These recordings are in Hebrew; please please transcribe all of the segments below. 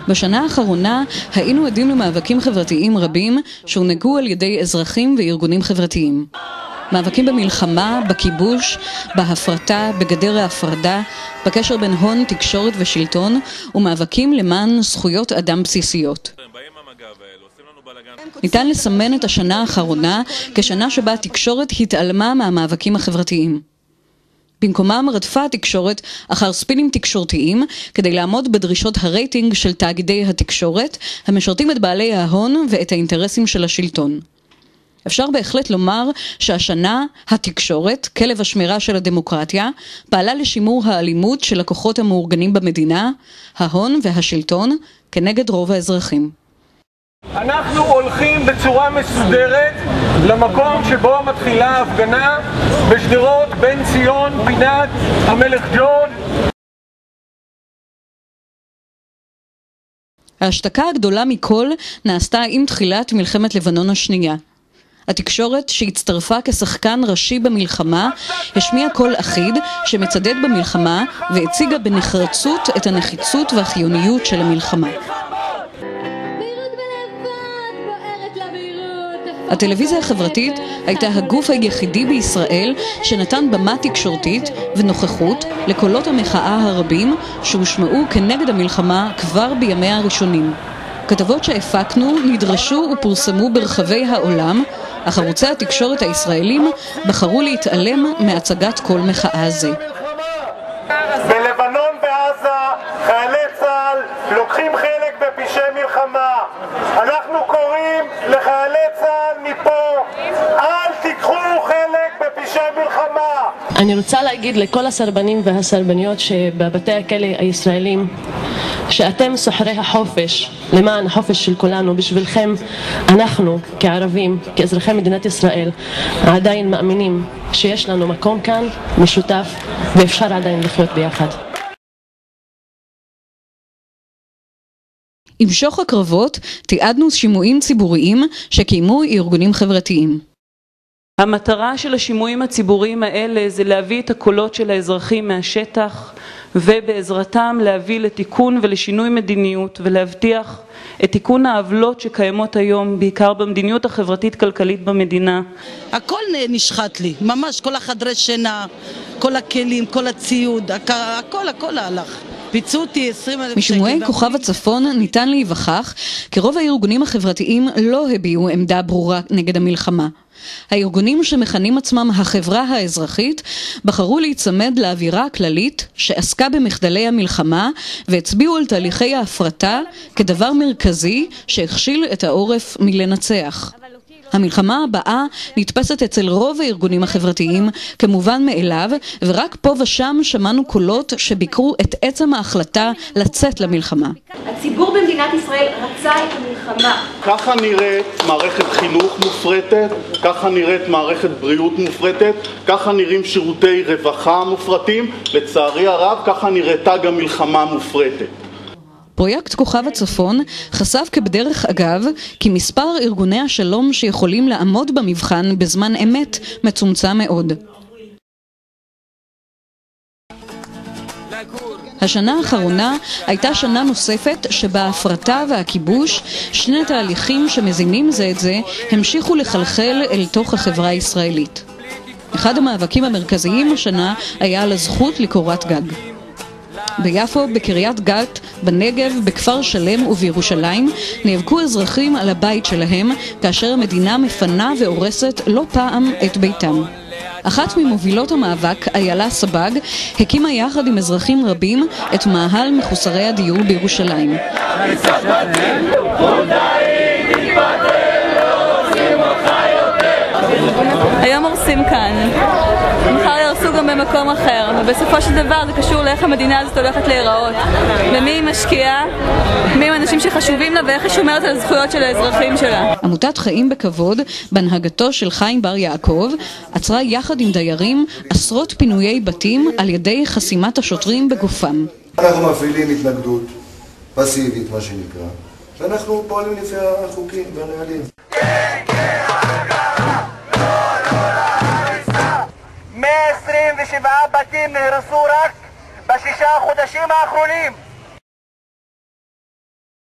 בשנה האחרונה היינו עדים למאבקים חברתיים רבים שהונהגו על ידי אזרחים וארגונים חברתיים. מאבקים במלחמה, בכיבוש, בהפרטה, בגדר ההפרדה, בקשר בין הון, תקשורת ושלטון, ומאבקים למען זכויות אדם בסיסיות. ניתן לסמן את השנה האחרונה כשנה שבה התקשורת התעלמה מהמאבקים החברתיים. במקומם רדפה התקשורת אחר ספינים תקשורתיים כדי לעמוד בדרישות הרייטינג של תאגידי התקשורת המשרתים את בעלי ההון ואת האינטרסים של השלטון. אפשר בהחלט לומר שהשנה התקשורת, כלב השמירה של הדמוקרטיה, פעלה לשימור האלימות של הכוחות המאורגנים במדינה, ההון והשלטון, כנגד רוב האזרחים. אנחנו הולכים בצורה מסודרת למקום שבו מתחילה ההפגנה בשדרות בן ציון, פינת המלך ג'ון. ההשתקה הגדולה מכל נעשתה עם תחילת מלחמת לבנון השנייה. התקשורת שהצטרפה כשחקן ראשי במלחמה השמיעה קול אחיד שמצדד במלחמה והציגה בנחרצות את הנחיצות והחיוניות של המלחמה. הטלוויזיה החברתית הייתה הגוף היחידי בישראל שנתן במה תקשורתית ונוכחות לקולות המחאה הרבים שהושמעו כנגד המלחמה כבר בימיה הראשונים. כתבות שהפקנו נדרשו ופורסמו ברחבי העולם, אך ערוצי התקשורת הישראלים בחרו להתעלם מהצגת קול מחאה זה. בלבנון ועזה חיילי צה"ל לוקחים חלק בפשעי מלחמה. אנחנו קוראים לחיילי צה"ל מפה, אל תיקחו חלק בפשעי מלחמה. אני רוצה להגיד לכל הסרבנים והסרבניות שבבתי הכלא הישראלים שאתם סוחרי החופש, למען החופש של כולנו, בשבילכם אנחנו כערבים, כאזרחי מדינת ישראל, עדיין מאמינים שיש לנו מקום כאן משותף ואפשר עדיין לחיות ביחד. עם שוך הקרבות תיעדנו שימועים ציבוריים שקיימו ארגונים חברתיים. המטרה של השימועים הציבוריים האלה זה להביא את הקולות של האזרחים מהשטח ובעזרתם להביא לתיקון ולשינוי מדיניות ולהבטיח את תיקון העוולות שקיימות היום בעיקר במדיניות החברתית-כלכלית במדינה. הכל נשחט לי, ממש כל החדרי שינה, כל הכלים, כל הציוד, הכל הלך. פיצו אותי 20,000 שקל. משמועי כוכב הצפון ניתן להיווכח כי רוב הארגונים החברתיים לא הביעו עמדה ברורה נגד המלחמה. הארגונים שמכנים עצמם החברה האזרחית בחרו להיצמד לאווירה הכללית שעסקה במחדלי המלחמה והצביעו על תהליכי ההפרטה כדבר מרכזי שהכשיל את העורף מלנצח. המלחמה הבאה נתפסת אצל רוב הארגונים החברתיים כמובן מאליו, ורק פה ושם שמענו קולות שביקרו את עצם ההחלטה לצאת למלחמה. הציבור במדינת ישראל רצה את המלחמה. ככה נראית מערכת חינוך מופרטת, ככה נראית מערכת בריאות מופרטת, ככה נראים שירותי רווחה מופרטים, לצערי הרב ככה נראתה גם מלחמה מופרטת. פרויקט כוכב הצפון חשף כבדרך אגב כי מספר ארגוני השלום שיכולים לעמוד במבחן בזמן אמת מצומצם מאוד. השנה האחרונה הייתה שנה נוספת שבה ההפרטה והכיבוש, שני תהליכים שמזינים זה את זה, המשיכו לחלחל אל תוך החברה הישראלית. אחד המאבקים המרכזיים השנה היה על הזכות לקורת גג. ביפו, בקריית גת, בנגב, בכפר שלם ובירושלים נאבקו אזרחים על הבית שלהם כאשר המדינה מפנה והורסת לא פעם את ביתם. אחת ממובילות המאבק, איילה סבג, הקימה יחד עם אזרחים רבים את מאהל מחוסרי הדיור בירושלים. היום הורסים כאן, מחר ירסו גם במקום אחר, ובסופו של דבר זה קשור לאיך המדינה הזאת הולכת להיראות, ומי היא משקיעה, מי הם אנשים שחשובים לה ואיך היא שומרת על הזכויות של האזרחים שלה. עמותת חיים בכבוד, בהנהגתו של חיים בר יעקב, עצרה יחד עם דיירים עשרות פינויי בתים על ידי חסימת השוטרים בגופם. אנחנו מפעילים התנגדות פסיבית, מה שנקרא, ואנחנו פועלים לפי החוקים והנהלים. 127 בתים נהרסו רק ב6 חודשים האחרונים.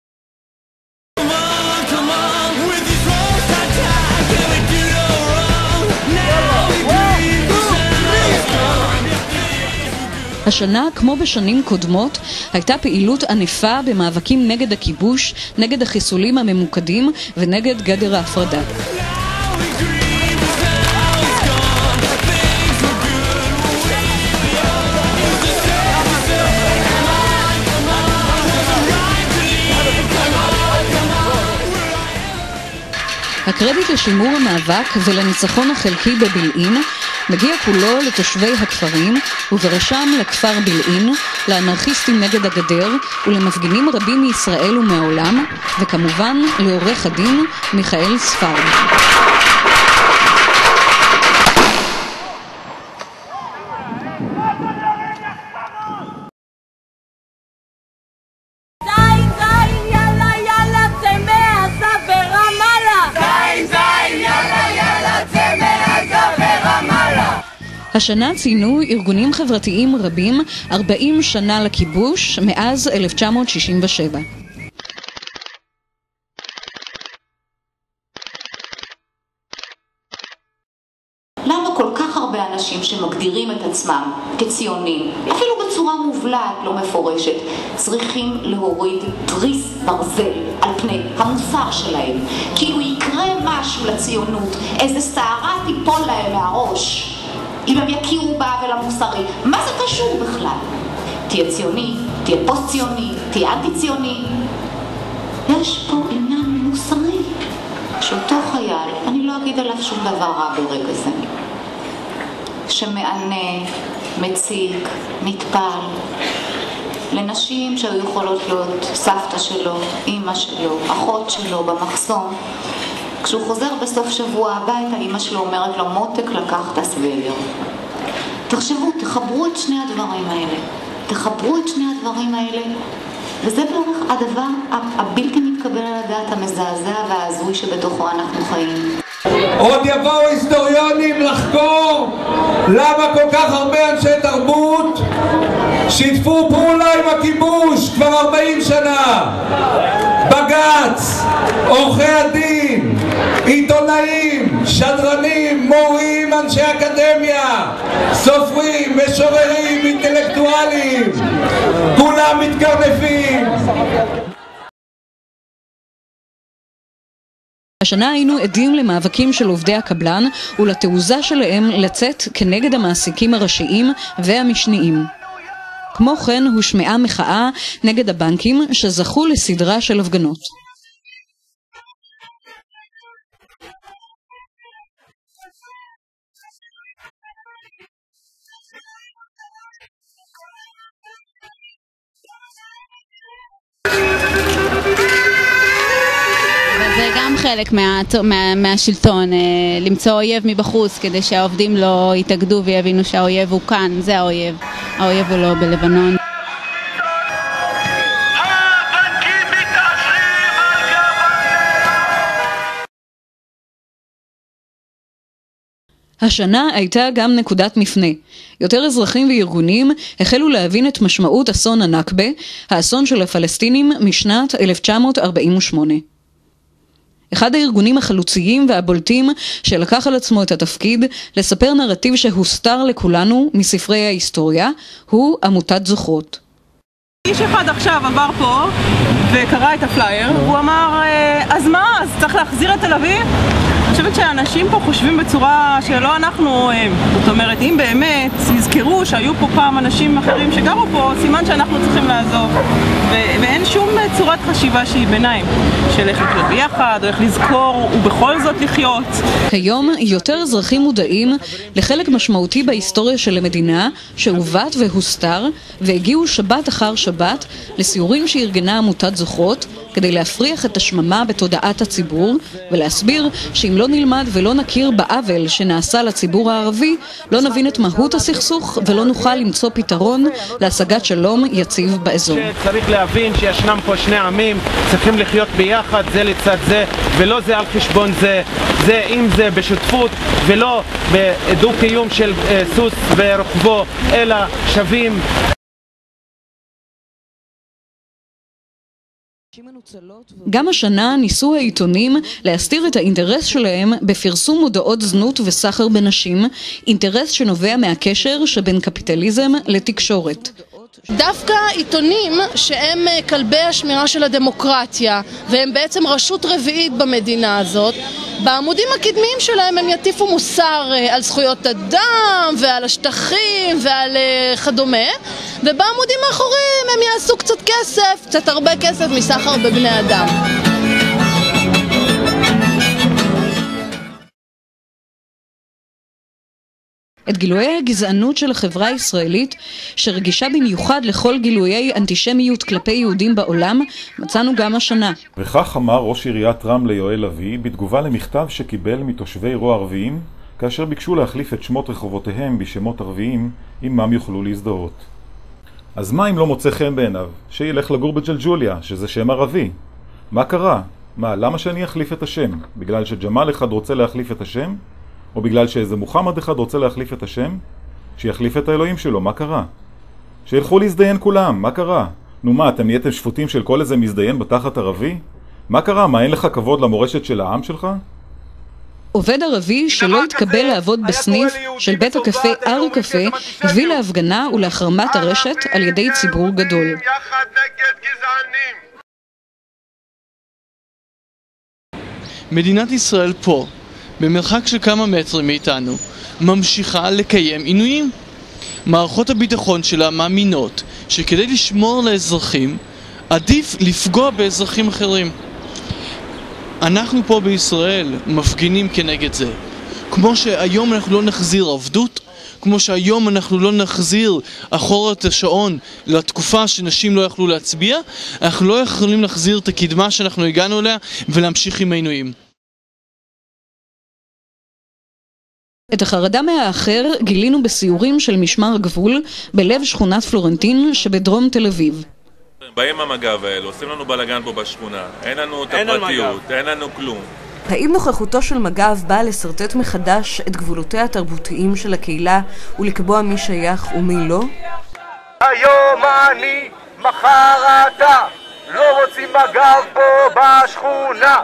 השנה, כמו בשנים קודמות, הייתה פעילות ענפה במאבקים נגד הכיבוש, נגד החיסולים הממוקדים ונגד גדר ההפרדה. הקרדיט לשימור המאבק ולניצחון החלקי בבלעין מגיע כולו לתושבי הכפרים, ובראשם לכפר בלעין, לאנרכיסטים נגד הגדר ולמפגינים רבים מישראל ומהעולם, וכמובן לעורך הדין מיכאל ספרד. השנה ציינו ארגונים חברתיים רבים 40 שנה לכיבוש מאז 1967. למה כל כך הרבה אנשים שמגדירים את עצמם כציונים, אפילו בצורה מובלעת לא מפורשת, צריכים להוריד תריס ברזל על פני המוסר שלהם? כאילו יקרה משהו לציונות, איזה שערה תיפול להם מהראש אם הם יכירו בעוול המוסרי. מה זה קשור בכלל? תהיה ציוני, תהיה פוסט ציוני, תהיה אנטי ציוני. יש פה עניין מוסרי שאותו חייל, אני לא אגיד עליו שום דבר רע ברגע זה, שמענה, מציג, נטפל לנשים שהיו יכולות להיות סבתא שלו, אמא שלו, אחות שלו במחסום. כשהוא חוזר בסוף שבוע הביתה, אמא שלו אומרת לו, מותק, לקח את הסוודר. תחשבו, תחברו את שני הדברים האלה. תחברו את שני הדברים האלה, וזה בערך הדבר הבלתי מתקבל על הדעת, המזעזע וההזוי שבתוכו אנחנו חיים. עוד יבואו היסטוריונים לחקור למה כל כך הרבה אנשי תרבות שיתפו פעולה עם הכיבוש כבר 40 שנה. בג"ץ, עורכי הדין, עיתונאים, שדרנים, מורים, אנשי אקדמיה, סופרים, משוררים, אינטלקטואלים, כולם מתקרנפים. השנה היינו עדים למאבקים של עובדי הקבלן ולתעוזה שלהם לצאת כנגד המעסיקים הראשיים והמשניים. כמו כן הושמעה מחאה נגד הבנקים שזכו לסדרה של הפגנות. זה גם חלק מהשלטון, למצוא אויב מבחוץ כדי שהעובדים לא יתאגדו ויבינו שהאויב הוא כאן, זה האויב. האויב הוא לא בלבנון. השנה הייתה גם נקודת מפנה. יותר אזרחים וארגונים החלו להבין את משמעות אסון הנכבה, האסון של הפלסטינים משנת 1948. אחד הארגונים החלוציים והבולטים שלקח על עצמו את התפקיד לספר נרטיב שהוסתר לכולנו מספרי ההיסטוריה הוא עמותת זוכרות. איש אחד עכשיו עבר פה וקרא את הפלייר, הוא אמר, אז מה? אז צריך להחזיר את תל אביב? אני חושבת שאנשים פה חושבים בצורה שלא אנחנו, זאת אומרת, אם באמת יזכרו שהיו פה פעם אנשים אחרים שגרו פה, סימן שאנחנו צריכים לעזוב. ואין שום צורת חשיבה שהיא ביניים, של איך לחיות ביחד, או איך לזכור ובכל זאת לחיות. כיום יותר אזרחים מודעים לחלק משמעותי בהיסטוריה של המדינה שעוות והוסתר, והגיעו שבת אחר שבת לסיורים שארגנה עמותת זוכרות, כדי להפריח את השממה בתודעת הציבור ולהסביר שאם לא נלמד ולא נכיר בעוול שנעשה לציבור הערבי, לא נבין את מהות הסכסוך ולא נוכל למצוא פתרון להשגת שלום יציב באזור. צריך להבין שישנם פה שני עמים, צריכים לחיות ביחד זה לצד זה, ולא זה על חשבון זה, זה אם זה בשותפות ולא בדו-קיום של סוס ורוכבו, אלא שווים. גם השנה ניסו העיתונים להסתיר את האינטרס שלהם בפרסום מודעות זנות וסחר בנשים, אינטרס שנובע מהקשר שבין קפיטליזם לתקשורת. דווקא עיתונים שהם כלבי השמירה של הדמוקרטיה והם בעצם רשות רביעית במדינה הזאת, בעמודים הקדמיים שלהם הם יטיפו מוסר על זכויות אדם ועל השטחים ועל כדומה, ובעמודים האחוריים הם יעשו קצת כסף, קצת הרבה כסף מסחר בבני אדם. את גילויי הגזענות של החברה הישראלית, שרגישה במיוחד לכל גילויי אנטישמיות כלפי יהודים בעולם, מצאנו גם השנה. וכך אמר ראש עיריית רמלה יואל לוי בתגובה למכתב שקיבל מתושבי רו ערביים, כאשר ביקשו להחליף את שמות רחובותיהם בשמות ערביים, עמם יוכלו להזדהות. אז מה אם לא מוצא חן בעיניו? שילך לגור בג'לג'וליה, שזה שם ערבי. מה קרה? למה שאני אחליף את השם? בגלל שג'מאל אחד רוצה להחליף את השם? או בגלל שאיזה מוחמד אחד רוצה להחליף את השם? שיחליף את האלוהים שלו, מה קרה? שילכו להזדיין כולם, מה קרה? נו מה, אתם נהייתם שפוטים של כל איזה מזדיין בתחת ערבי? מה קרה? מה, אין לך כבוד למורשת של העם שלך? עובד ערבי שלא התקבל לעבוד בסניף של בית הקפה אר קפה הביא להפגנה ולהחרמת הרשת על ידי ציבור גדול. מדינת ישראל פה, במרחק של כמה מטרים מאיתנו, ממשיכה לקיים עינויים. מערכות הביטחון שלה מאמינות שכדי לשמור לאזרחים, עדיף לפגוע באזרחים אחרים. אנחנו פה בישראל מפגינים כנגד זה. כמו שהיום אנחנו לא נחזיר עבדות, כמו שהיום אנחנו לא נחזיר אחורה את השעון לתקופה שנשים לא יכלו להצביע, אנחנו לא יכולים להחזיר את הקדמה שאנחנו הגענו אליה ולהמשיך עם העינויים. את החרדה מהאחר גילינו בסיורים של משמר הגבול בלב שכונת פלורנטין שבדרום תל אביב. באים המג"ב האלה, עושים לנו בלגן פה בשכונה, אין לנו את הפרטיות, אין לנו כלום. האם נוכחותו של מג"ב באה לסרטט מחדש את גבולותיה התרבותיים של הקהילה ולקבוע מי שייך ומי לא? היום אני, מחר אתה, לא רוצים מג"ב פה בשכונה.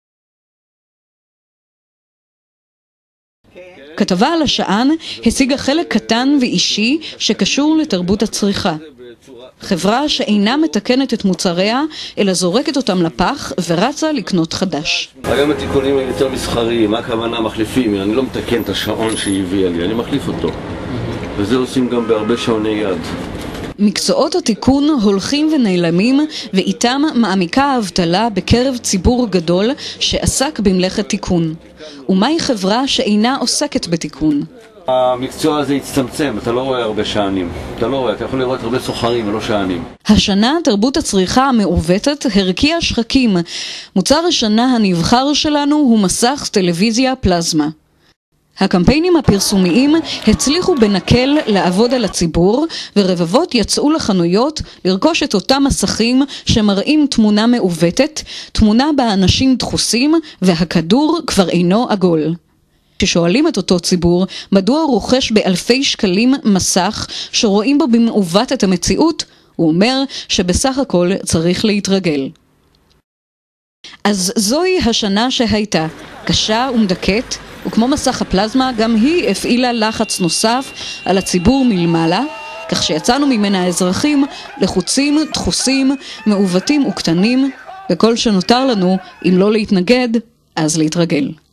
כתבה על השען השיגה חלק קטן ואישי שקשור לתרבות הצריכה. חברה שאינה מתקנת את מוצריה, אלא זורקת אותם לפח ורצה לקנות חדש. היום התיקונים הם יותר מסחריים, מה הכוונה מחליפים? אני לא מתקן את השעון שהיא הביאה לי, אני מחליף אותו. וזה עושים גם בהרבה שעוני יד. מקצועות התיקון הולכים ונעלמים, ואיתם מעמיקה האבטלה בקרב ציבור גדול שעסק במלאכת תיקון. ומהי חברה שאינה עוסקת בתיקון? המקצוע הזה הצטמצם, אתה לא רואה הרבה שענים. אתה לא רואה, אתה יכול לראות הרבה סוחרים ולא שענים. השנה תרבות הצריכה המעוותת הרקיעה שחקים. מוצר השנה הנבחר שלנו הוא מסך טלוויזיה פלזמה. הקמפיינים הפרסומיים הצליחו בנקל לעבוד על הציבור, ורבבות יצאו לחנויות לרכוש את אותם מסכים שמראים תמונה מעוותת, תמונה בה אנשים דחוסים והכדור כבר אינו עגול. כששואלים את אותו ציבור מדוע הוא רוכש באלפי שקלים מסך שרואים בו במעוות את המציאות, הוא אומר שבסך הכל צריך להתרגל. אז זוהי השנה שהייתה, קשה ומדכאת, וכמו מסך הפלזמה גם היא הפעילה לחץ נוסף על הציבור מלמעלה, כך שיצאנו ממנה האזרחים לחוצים, דחוסים, מעוותים וקטנים, וכל שנותר לנו, אם לא להתנגד, אז להתרגל.